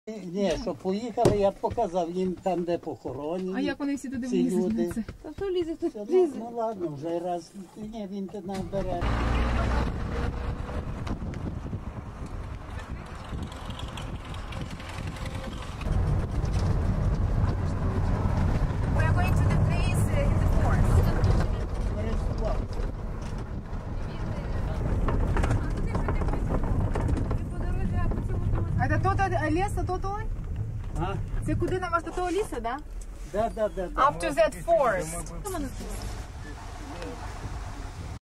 Ні, що поїхали, я показав їм там, де похоронені. А як вони всі туди ці люди. влізуть? Та що лізе, то Все, лізе. ну ладно, вже раз. Ні, він то набере. We're going to the place in the forest. А це тут ліс, а тут ой? А? Це куди нам аж до того лісу, да? Да. Up to that forest.